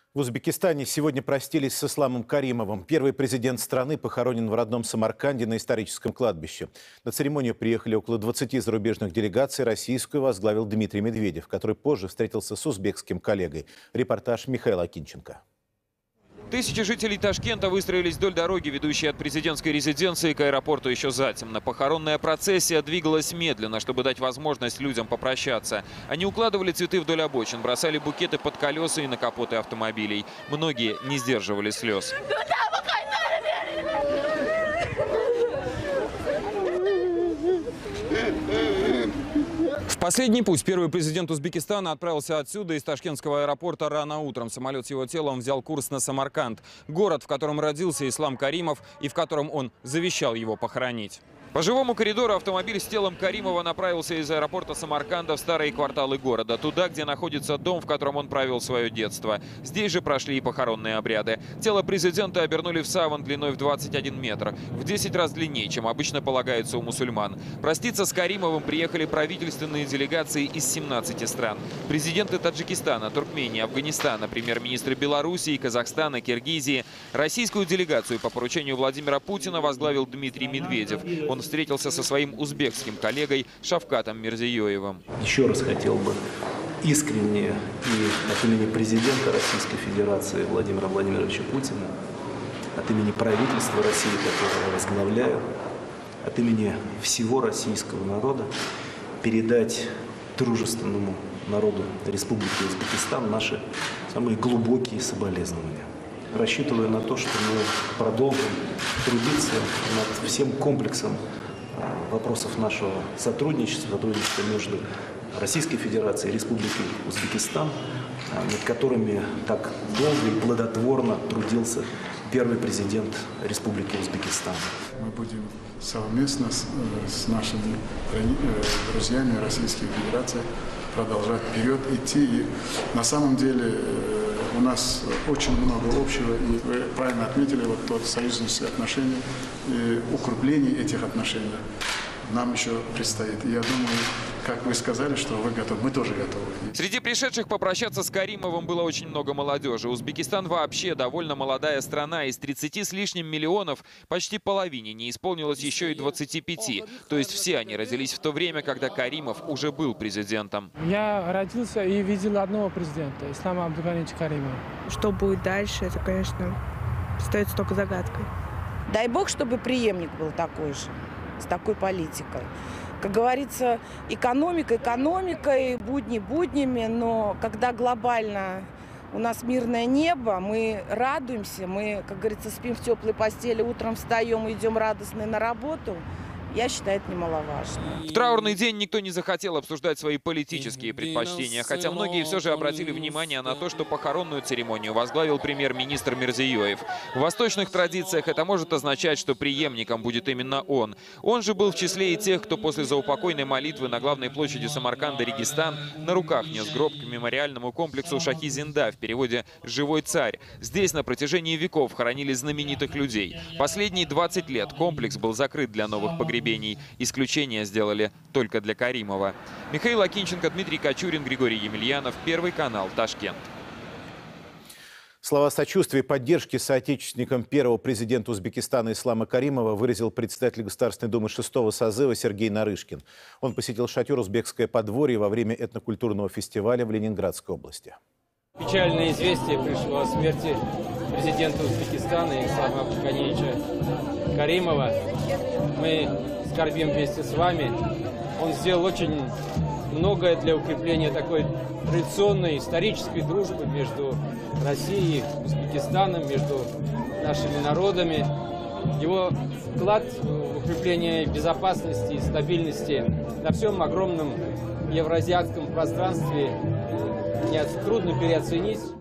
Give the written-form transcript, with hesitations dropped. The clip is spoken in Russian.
В Узбекистане сегодня простились с Исламом Каримовым. Первый президент страны похоронен в родном Самарканде на историческом кладбище. На церемонию приехали около 20 зарубежных делегаций. Российскую возглавил Дмитрий Медведев, который позже встретился с узбекским коллегой. Репортаж Михаила Акинченко. Тысячи жителей Ташкента выстроились вдоль дороги, ведущей от президентской резиденции к аэропорту еще затемно. Похоронная процессия двигалась медленно, чтобы дать возможность людям попрощаться. Они укладывали цветы вдоль обочин, бросали букеты под колеса и на капоты автомобилей. Многие не сдерживали слез. В последний путь первый президент Узбекистана отправился отсюда, из ташкентского аэропорта, рано утром. Самолет с его телом взял курс на Самарканд, город, в котором родился Ислам Каримов и в котором он завещал его похоронить. По живому коридору автомобиль с телом Каримова направился из аэропорта Самарканда в старые кварталы города, туда, где находится дом, в котором он провел свое детство. Здесь же прошли и похоронные обряды. Тело президента обернули в саван длиной в 21 метр, в 10 раз длиннее, чем обычно полагается у мусульман. Проститься с Каримовым приехали правительственные делегации из 17 стран. Президенты Таджикистана, Туркмении, Афганистана, премьер-министры Белоруссии, Казахстана, Киргизии. Российскую делегацию по поручению Владимира Путина возглавил Дмитрий Медведев. Он встретился со своим узбекским коллегой Шавкатом Мирзиёевым. Еще раз хотел бы искренне и от имени президента Российской Федерации Владимира Владимировича Путина, от имени правительства России, которое я возглавляю, от имени всего российского народа передать дружественному народу Республики Узбекистан наши самые глубокие соболезнования. Рассчитываю на то, что мы продолжим трудиться над всем комплексом вопросов нашего сотрудничества между Российской Федерацией и Республикой Узбекистан, над которыми так долго и плодотворно трудился первый президент Республики Узбекистан. Мы будем совместно с нашими друзьями Российской Федерации продолжать вперед идти. И на самом деле у нас очень много общего, и вы правильно отметили, вот тот союзнические отношения, и укрепление этих отношений нам еще предстоит. И я думаю, как вы сказали, что вы готовы, мы тоже готовы. Среди пришедших попрощаться с Каримовым было очень много молодежи. Узбекистан вообще довольно молодая страна. Из 30 с лишним миллионов почти половине не исполнилось еще и 25. То есть все они родились в то время, когда Каримов уже был президентом. Я родился и видел одного президента, Ислама Абдулганиевича Каримова. Что будет дальше, это, конечно, остается только загадкой. Дай бог, чтобы преемник был такой же, с такой политикой. Как говорится, экономика экономикой, будни буднями, но когда глобально у нас мирное небо, мы радуемся, мы, как говорится, спим в теплой постели, утром встаем и идем радостные на работу. Я считаю, это немаловажно. В траурный день никто не захотел обсуждать свои политические предпочтения, хотя многие все же обратили внимание на то, что похоронную церемонию возглавил премьер-министр Мирзиёев. В восточных традициях это может означать, что преемником будет именно он. Он же был в числе и тех, кто после заупокойной молитвы на главной площади Самарканда Регистан на руках нес гроб к мемориальному комплексу Шахи-Зинда, в переводе «Живой царь». Здесь на протяжении веков хоронили знаменитых людей. Последние 20 лет комплекс был закрыт для новых погребений. Исключение сделали только для Каримова. Михаил Акинченко, Дмитрий Кочурин, Григорий Емельянов. Первый канал, Ташкент. Слова сочувствия и поддержки соотечественникам первого президента Узбекистана Ислама Каримова выразил председатель Государственной Думы 6-го созыва Сергей Нарышкин. Он посетил шатер «Узбекское подворье» во время этнокультурного фестиваля в Ленинградской области. Печальное известие пришло о смерти президента Узбекистана Ислама Абдулганиевича Каримова. Мы скорбим вместе с вами. Он сделал очень многое для укрепления такой традиционной исторической дружбы между Россией и Узбекистаном, между нашими народами. Его вклад в укрепление безопасности и стабильности на всем огромном евразиатском пространстве трудно переоценить.